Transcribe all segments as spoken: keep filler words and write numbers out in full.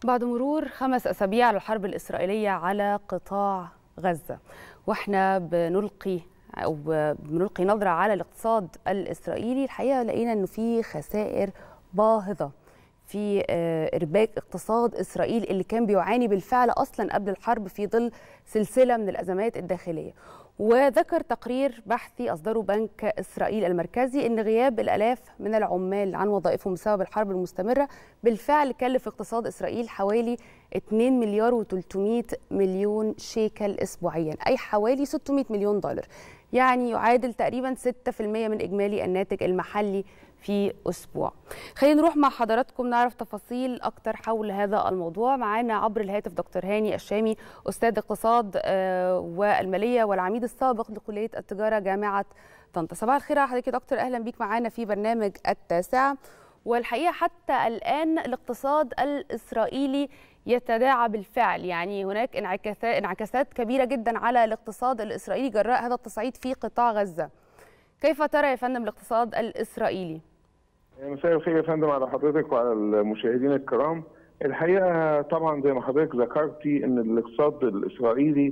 بعد مرور خمس أسابيع على الحرب الإسرائيلية على قطاع غزة، واحنا بنلقي أو بنلقي نظرة على الاقتصاد الإسرائيلي، الحقيقة لقينا أنه في خسائر باهظة في إرباك اقتصاد إسرائيل اللي كان بيعاني بالفعل أصلا قبل الحرب في ظل سلسلة من الأزمات الداخلية. وذكر تقرير بحثي أصدره بنك إسرائيل المركزي أن غياب الآلاف من العمال عن وظائفهم بسبب الحرب المستمرة بالفعل كلف اقتصاد إسرائيل حوالي اثنين مليار وثلاثمائة مليون شيكل أسبوعيا، أي حوالي ستمائة مليون دولار، يعني يعادل تقريبا ستة بالمئة من إجمالي الناتج المحلي في أسبوع. خلينا نروح مع حضراتكم نعرف تفاصيل أكتر حول هذا الموضوع. معانا عبر الهاتف دكتور هاني الشامي، أستاذ اقتصاد والمالية والعميد السابق لكلية التجارة جامعة طنطا. صباح الخير على حضرتك يا دكتور، أهلا بيك معانا في برنامج التاسعة. والحقيقة حتى الآن الاقتصاد الإسرائيلي يتداعى بالفعل، يعني هناك انعكاسات كبيرة جدا على الاقتصاد الإسرائيلي جراء هذا التصعيد في قطاع غزة. كيف ترى يا فندم الاقتصاد الإسرائيلي؟ مساء الخير يا فندم على حضرتك وعلى المشاهدين الكرام. الحقيقة طبعا زي ما حضرتك ذكرتي ان الاقتصاد الإسرائيلي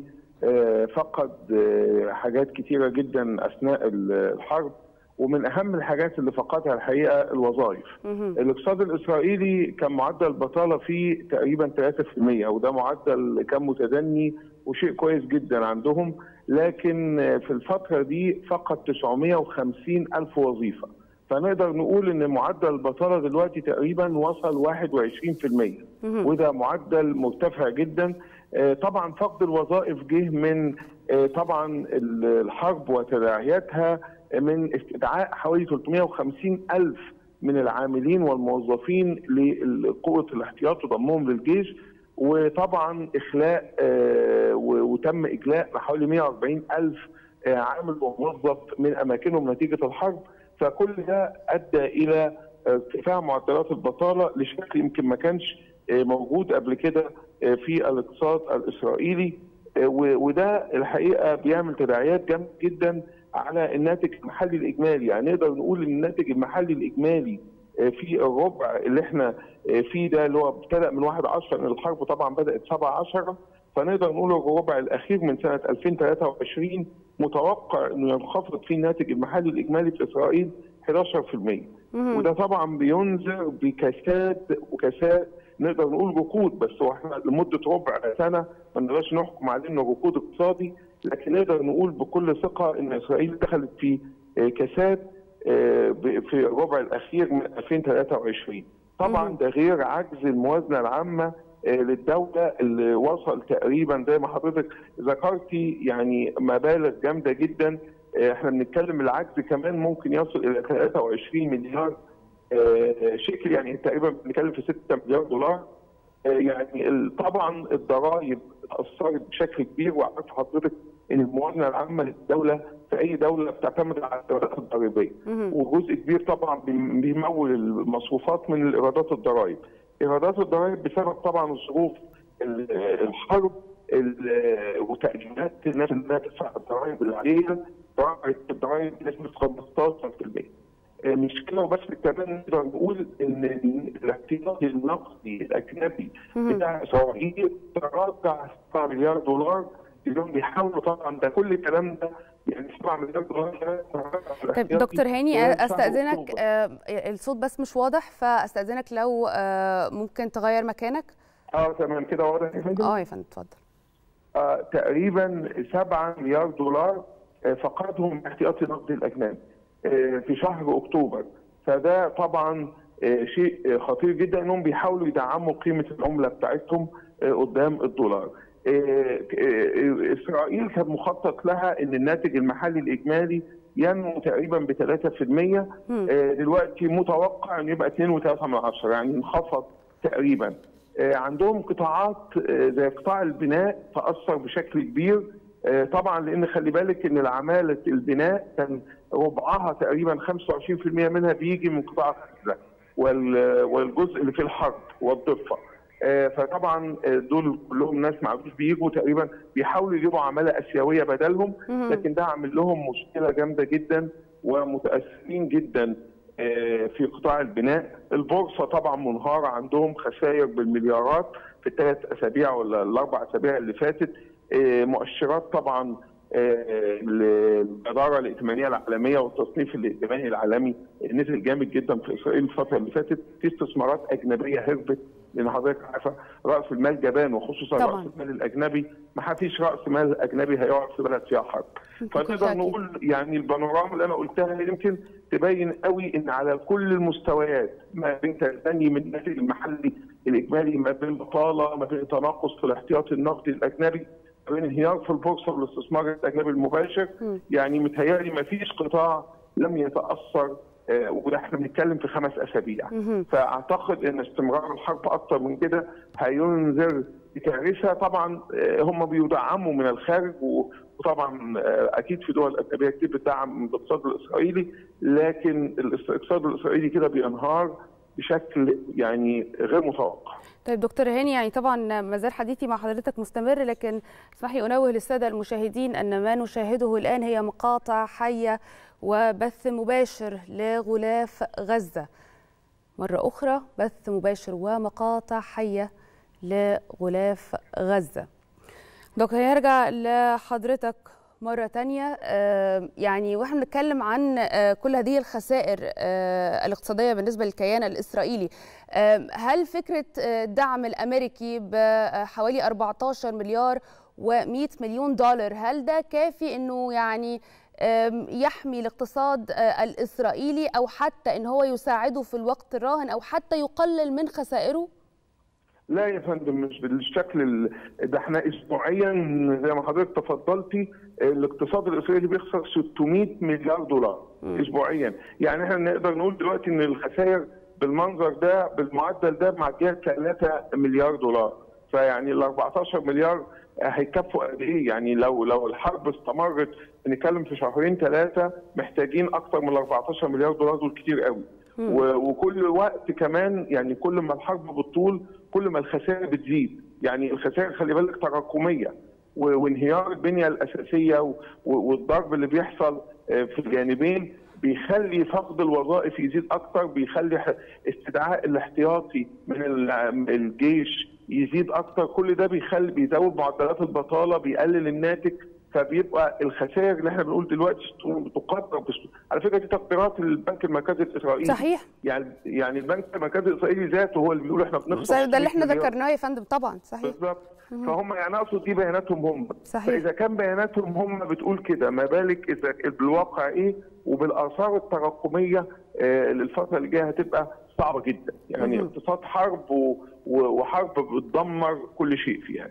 فقد حاجات كتيرة جدا أثناء الحرب، ومن أهم الحاجات اللي فقدها الحقيقة الوظائف. الاقتصاد الإسرائيلي كان معدل البطالة فيه تقريبا ثلاثة بالمئة، وده معدل كان متدني وشيء كويس جدا عندهم، لكن في الفترة دي فقد تسعمائة وخمسين ألف وظيفة، فنقدر نقول ان معدل البطالة دلوقتي تقريبا وصل واحد وعشرين بالمئة، وده معدل مرتفع جدا. طبعا فقد الوظائف جه من طبعا الحرب وتداعياتها، من استدعاء حوالي ثلاثمائة وخمسين ألف من العاملين والموظفين لقوة الاحتياط وضمهم للجيش، وطبعا اخلاء وتم اجلاء حوالي مائة وأربعين ألف عامل وموظف من اماكنهم نتيجه الحرب. فكل ده ادى الى ارتفاع معدلات البطاله لشكل يمكن ما كانش موجود قبل كده في الاقتصاد الاسرائيلي، وده الحقيقه بيعمل تداعيات جامده جدا على الناتج المحلي الاجمالي. يعني نقدر نقول ان الناتج المحلي الاجمالي في الربع اللي احنا فيه ده اللي هو ابتدأ من واحد عشرة، ان الحرب طبعا بدأت سبعة عشرة، فنقدر نقول الربع الاخير من سنه ألفين وثلاثة وعشرين متوقع انه ينخفض فيه الناتج المحلي الاجمالي في اسرائيل أحد عشر بالمئة، وده طبعا بينذر بكساد وكساد نقدر نقول ركود، بس هو احنا لمده ربع سنه ما نقدرش نحكم عليه انه ركود اقتصادي، لكن نقدر نقول بكل ثقه ان اسرائيل دخلت في كساد في الربع الاخير من ألفين وثلاثة وعشرين. طبعا ده غير عجز الموازنه العامه للدوله اللي وصل تقريبا زي ما حضرتك ذكرتي يعني مبالغ جامده جدا. احنا بنتكلم العجز كمان ممكن يصل الى ثلاثة وعشرين مليار شيكل، يعني تقريبا بنتكلم في ستة مليار دولار. يعني طبعا الضرائب اثرت بشكل كبير، وعرفت حضرتك ان الموازنه العامه للدوله في اي دوله بتعتمد على الايرادات الضريبيه، وجزء كبير طبعا بيمول المصروفات من الايرادات الضرائب. ايرادات الضرائب بسبب طبعا الظروف الحرب وتاجيلات الناس انها تدفع الضرائب اللي عليها، رفعت الضرائب بنسبه خمستاشر بالمئة. مش كده وبس، كمان نقدر نقول ان الاحتياطي النقدي الاجنبي بتاع اسرائيل تراجع سبعة مليار دولار، اليوم بيحاولوا طبعا ده كل الكلام ده يعني سبعة مليار دولار. طيب دكتور هاني استاذنك، آه الصوت بس مش واضح، فاستاذنك لو آه ممكن تغير مكانك. اه تمام كده واضح يا فندم؟ اه يا فندم اتفضل. آه تقريبا سبعة مليار دولار فقدهم احتياطي النقدي الاجنبي في شهر اكتوبر، فده طبعا شيء خطير جدا انهم بيحاولوا يدعموا قيمه العمله بتاعتهم قدام الدولار. اسرائيل كان مخطط لها ان الناتج المحلي الاجمالي ينمو تقريبا ب ثلاثة بالمئة، دلوقتي متوقع انه يبقى اثنين وثلاثة من عشرة، يعني انخفض تقريبا. عندهم قطاعات زي قطاع البناء تاثر بشكل كبير طبعا، لان خلي بالك ان العماله البناء كان ربعها تقريبا خمسة وعشرين بالمئة منها بيجي من قطاع غزه والجزء اللي فيه الحرب والضفه، فطبعا دول كلهم ناس ما عادوش بيجوا، تقريبا بيحاولوا يجيبوا عماله اسيويه بدلهم، لكن ده عامل لهم مشكله جامده جدا ومتاثرين جدا في قطاع البناء. البورصه طبعا منهاره، عندهم خسائر بالمليارات في الثلاث اسابيع ولا الاربع اسابيع اللي فاتت. مؤشرات طبعا الاداره الائتمانيه العالميه والتصنيف الائتماني العالمي نزل جامد جدا في اسرائيل الفتره اللي فاتت. في استثمارات اجنبيه هربت، لان حضرتك عارفه راس المال جبان، وخصوصا طبعا راس المال الاجنبي. ما فيش راس مال اجنبي هيقعد في بلد فيها حرب. فنقدر نقول يعني البانوراما اللي انا قلتها يمكن تبين قوي ان على كل المستويات، ما بين تدني من الناتج المحلي الاجمالي، ما بين بطاله، ما بين تناقص في الاحتياطي النقدي الاجنبي، ما بين انهيار في البورصه والاستثمار الاجنبي المباشر. م. يعني متهيألي ما فيش قطاع لم يتاثر، آه وده احنا بنتكلم في خمس اسابيع. م. فاعتقد ان استمرار الحرب اكتر من كده هينذر بكارثه. طبعا آه هم بيدعموا من الخارج، وطبعا آه اكيد في دول اجنبيه كتير بتدعم الاقتصاد الاسرائيلي، لكن الاقتصاد الاسرائيلي كده بينهار بشكل يعني غير متوقع. طيب دكتور هاني، يعني طبعا ما زال حديثي مع حضرتك مستمر، لكن اسمح لي انوه للساده المشاهدين ان ما نشاهده الان هي مقاطع حيه وبث مباشر لغلاف غزه. مره اخرى بث مباشر ومقاطع حيه لغلاف غزه. دكتور هنرجع لحضرتك مرة تانية، يعني واحنا بنتكلم عن كل هذه الخسائر الاقتصادية بالنسبة للكيان الإسرائيلي، هل فكرة الدعم الأمريكي بحوالي أربعة عشر مليار ومئة مليون دولار، هل ده كافي إنه يعني يحمي الاقتصاد الإسرائيلي، أو حتى إن هو يساعده في الوقت الراهن، أو حتى يقلل من خسائره؟ لا يا فندم، مش بالشكل ده. احنا اسبوعيا زي ما حضرتك تفضلتي الاقتصاد الاسرائيلي بيخسر ستمئة مليار دولار م. اسبوعيا. يعني احنا نقدر نقول دلوقتي ان الخسائر بالمنظر ده بالمعدل ده معديه ثلاثة مليار دولار. فيعني ال أربعة عشر مليار هيكفوا قد ايه؟ يعني لو لو الحرب استمرت بنتكلم في شهرين ثلاثه محتاجين اكثر من أربعة عشر مليار دولار، دول كتير قوي. وكل وقت كمان يعني كل ما الحرب بتطول كل ما الخسائر بتزيد. يعني الخسائر خلي بالك تراكميه، وانهيار البنيه الاساسيه والضرب اللي بيحصل في الجانبين بيخلي فقد الوظائف يزيد اكتر، بيخلي استدعاء الاحتياطي من الجيش يزيد اكتر. كل ده بيخلي بيزود معدلات البطاله، بيقلل الناتج، فبيبقى الخسائر اللي احنا بنقول دلوقتي بتقدر. على فكره دي تقديرات البنك المركزي الاسرائيلي. صحيح. يعني يعني البنك المركزي الاسرائيلي ذاته هو اللي بيقول احنا بنخسر. ده اللي احنا ذكرناه يا فندم طبعا. صحيح بالظبط. فهم يعني اقصد دي بياناتهم هم. صحيح. فاذا كان بياناتهم هم بتقول كده، ما بالك اذا بالواقع ايه وبالاثار التراكميه للفتره اللي جايه هتبقى صعبه جدا. يعني اقتصاد حرب وحرب بتدمر كل شيء فيها.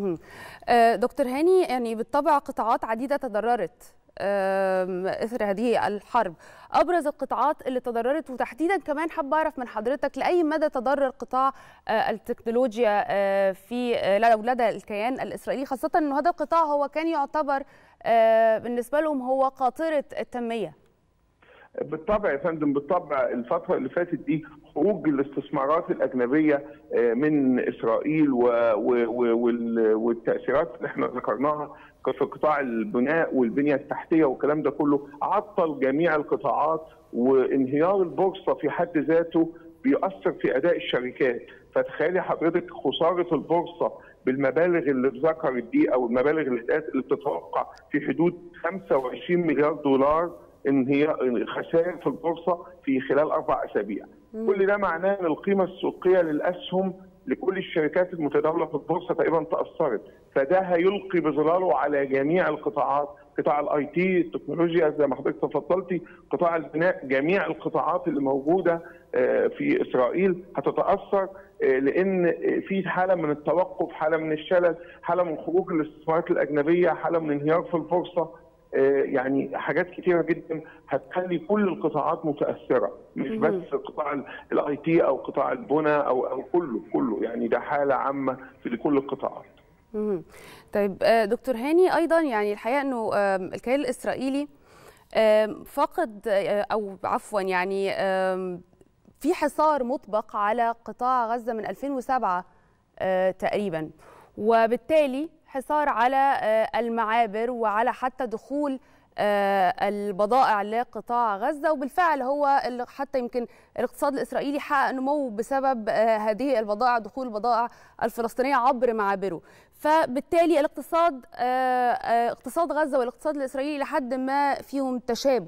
دكتور هاني، يعني بالطبع قطاعات عديدة تضررت اثر هذه الحرب. ابرز القطاعات اللي تضررت، وتحديدا كمان حابه اعرف من حضرتك لاي مدى تضرر قطاع التكنولوجيا في لدى الكيان الاسرائيلي، خاصه انه هذا القطاع هو كان يعتبر بالنسبه لهم هو قاطره التنميه. بالطبع يا فندم، بالطبع الفترة اللي فاتت دي خروج الاستثمارات الأجنبية من إسرائيل والتأثيرات اللي احنا ذكرناها في قطاع البناء والبنية التحتية والكلام ده كله عطل جميع القطاعات، وانهيار البورصة في حد ذاته بيؤثر في أداء الشركات. فتخيلي حضرتك خسارة البورصة بالمبالغ اللي اتذكرت دي، أو المبالغ اللي بتتوقع في حدود خمسة وعشرين مليار دولار ان هي خسائر في البورصه في خلال اربع اسابيع. كل ده معناه ان القيمه السوقيه للاسهم لكل الشركات المتداوله في البورصه تقريبا تاثرت، فده هيلقي بظلاله على جميع القطاعات، قطاع الاي تي، التكنولوجيا زي ما حضرتك تفضلتي، قطاع البناء، جميع القطاعات اللي موجوده في اسرائيل هتتاثر، لان في حاله من التوقف، حاله من الشلل، حاله من خروج الاستثمارات الاجنبيه، حاله من انهيار في البورصه. يعني حاجات كتيره جدا هتخلي كل القطاعات متاثره، مش بس قطاع الاي تي او قطاع البناء او او كله كله يعني ده حاله عامه في لكل القطاعات. طيب دكتور هاني، ايضا يعني الحقيقه انه الكيان الاسرائيلي فقد او عفوا يعني في حصار مطبق على قطاع غزه من ألفين وسبعة تقريبا، وبالتالي حصار على المعابر وعلى حتى دخول البضائع لقطاع غزة، وبالفعل هو حتى يمكن الاقتصاد الإسرائيلي حقق نمو بسبب هذه البضائع، دخول البضائع الفلسطينية عبر معابره. فبالتالي الاقتصاد اقتصاد غزة والاقتصاد الإسرائيلي لحد ما فيهم تشابك.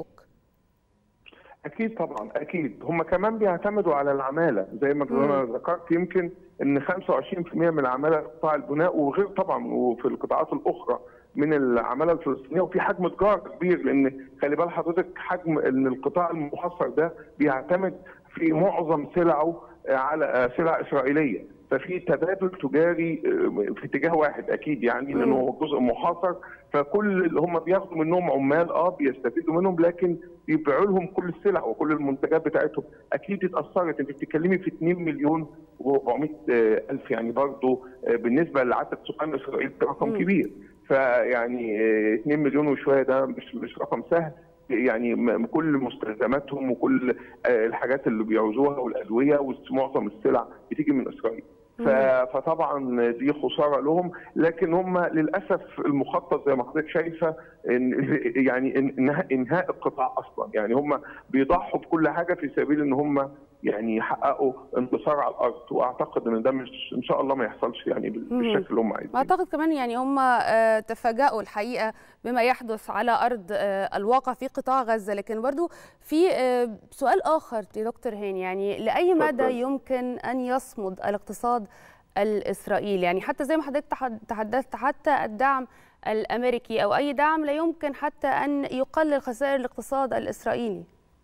اكيد طبعا، اكيد هم كمان بيعتمدوا على العماله زي ما انا ذكرت، يمكن ان خمسة وعشرين بالمئة من العماله قطاع البناء، وغير طبعا وفي القطاعات الاخرى من العماله الفلسطينيه، وفي حجم تجاره كبير، لان خلي بال حضرتك حجم ان القطاع المحصر ده بيعتمد في معظم سلعه على سلع اسرائيليه، ففي تبادل تجاري في اتجاه واحد اكيد، يعني لانه هو جزء محاصر، فكل اللي هم بياخدوا منهم عمال اه بيستفيدوا منهم، لكن بيبيعوا لهم كل السلع وكل المنتجات بتاعتهم، اكيد اتاثرت. انت بتتكلمي في اتنين مليون واربعمائة الف، يعني برضه بالنسبه لعدد سكان اسرائيل رقم كبير، فيعني اتنين مليون وشويه ده مش مش رقم سهل، يعني كل مستلزماتهم وكل الحاجات اللي بيعوزوها والادويه ومعظم السلع بتيجي من اسرائيل. فطبعا دي خساره لهم، لكن هم للاسف المخطط زي ما حضرتك شايفه إن يعني انهاء القطاع اصلا، يعني هم بيضحوا بكل حاجه في سبيل ان هم يعني يحققوا انتصار على الارض، واعتقد ان ده مش ان شاء الله ما يحصلش يعني بالشكل اللي هم عايزينه. اعتقد كمان يعني هم تفاجئوا الحقيقه بما يحدث على ارض الواقع في قطاع غزه، لكن برضو في سؤال اخر يا دكتور هاني، يعني لاي مدى يمكن ان يصمد الاقتصاد الاسرائيلي؟ يعني حتى زي ما حضرتك تحدثت، حتى الدعم الامريكي او اي دعم لا يمكن حتى ان يقلل خسائر الاقتصاد الاسرائيلي.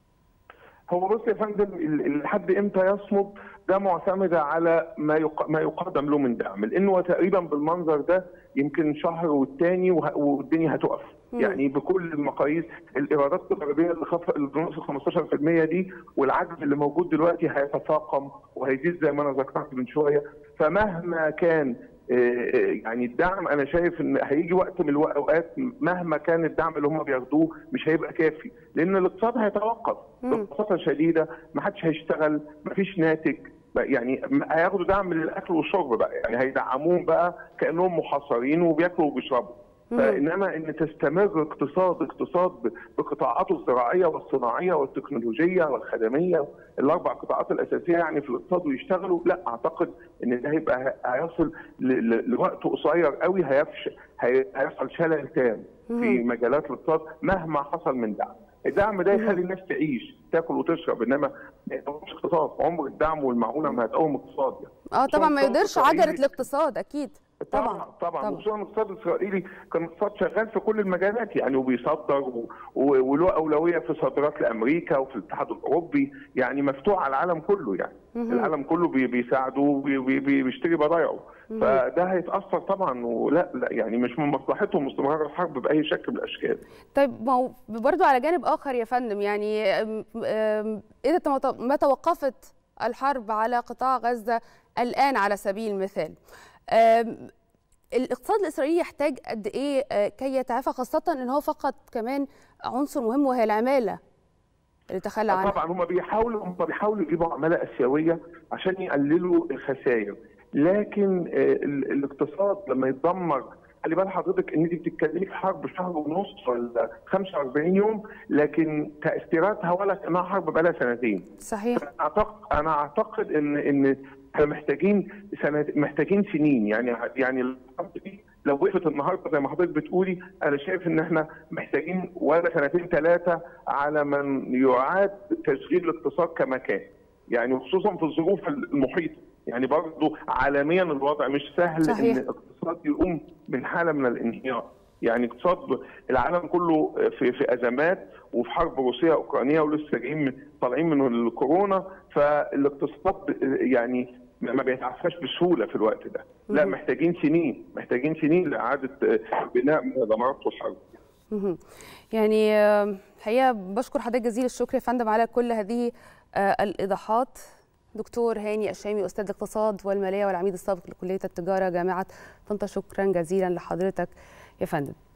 هو بص يا فندم، لحد امتى يصمد ده معتمده على ما ما يقدم له من دعم، لانه تقريبا بالمنظر ده يمكن شهر والتاني والدنيا هتقف، يعني بكل المقاييس الايرادات الضريبيه اللي خف بنص خمستاشر بالمئة دي والعجز اللي موجود دلوقتي هيتفاقم وهيزيد زي ما انا ذكرت من شويه، فمهما كان يعني الدعم انا شايف ان هيجي وقت من الاوقات مهما كان الدعم اللي هم بياخدوه مش هيبقى كافي، لان الاقتصاد هيتوقف ببساطه شديده، ما حدش هيشتغل، ما فيش ناتج، يعني هياخدوا دعم للاكل والشرب بقى، يعني هيدعموهم بقى كانهم محاصرين وبياكلوا وبيشربوا. فانما ان تستمر اقتصاد اقتصاد بقطاعاته الزراعيه والصناعيه والتكنولوجيه والخدميه، الاربع قطاعات الاساسيه يعني في الاقتصاد، ويشتغلوا، لا اعتقد ان ده هيبقى هيصل لوقت قصير قوي، هيفشل، هيحصل شلل تام في مجالات الاقتصاد مهما حصل من دعم. الدعم ده يخلي الناس تعيش تاكل وتشرب، انما ما يقومش اقتصاد، عمر الدعم والمعونه ما هتقوم اقتصاد يعني. اه طبعا ما يقدرش عجله الاقتصاد اكيد. طبعا طبعا وخصوصا الاقتصاد الاسرائيلي كان اقتصاد شغال في كل المجالات، يعني وبيصدر وله اولويه في صادرات لامريكا وفي الاتحاد الاوروبي، يعني مفتوح على العالم كله، يعني مم. العالم كله بيساعده وبيشتري بضايعه، فده هيتاثر طبعا، ولا لا يعني مش من مصلحتهم استمرار الحرب باي شكل من الاشكال. طيب ما هو برضه على جانب اخر يا فندم، يعني اذا ما توقفت الحرب على قطاع غزه الان على سبيل المثال، الاقتصاد الاسرائيلي يحتاج قد ايه كي يتعافى، خاصه ان هو فقد كمان عنصر مهم وهي العماله اللي تخلى عنها؟ طبعا هم بيحاولوا هم بيحاولوا يجيبوا عماله اسيويه عشان يقللوا الخسائر، لكن الاقتصاد لما يتدمر، خلي بال حضرتك ان دي بتتكلمي في حرب شهر ونص ولا خمسة واربعين يوم، لكن تاثيراتها ولا كانها حرب بقى لها سنتين. صحيح. اعتقد انا اعتقد ان ان احنا محتاجين سنة محتاجين سنين، يعني يعني الحرب دي لو وقفت النهارده زي ما حضرتك بتقولي، انا شايف ان احنا محتاجين ولا سنتين ثلاثه على من يعاد تشغيل الاقتصاد كما كان، يعني خصوصا في الظروف المحيطه، يعني برضه عالميا الوضع مش سهل. صحيح. ان الاقتصاد يقوم من حاله من الانهيار، يعني اقتصاد العالم كله في في ازمات وفي حرب روسيه اوكرانيه ولسه جايين طالعين من الكورونا، فالاقتصاد يعني ما بيتعافاش بسهوله في الوقت ده، لا محتاجين سنين، محتاجين سنين لاعاده بناء منظمات الحرب. يعني الحقيقه بشكر حضرتك جزيل الشكر يا فندم على كل هذه الايضاحات. دكتور هاني الشامي، استاذ الاقتصاد والماليه والعميد السابق لكليه التجاره جامعه طنطا، شكرا جزيلا لحضرتك يا فندم.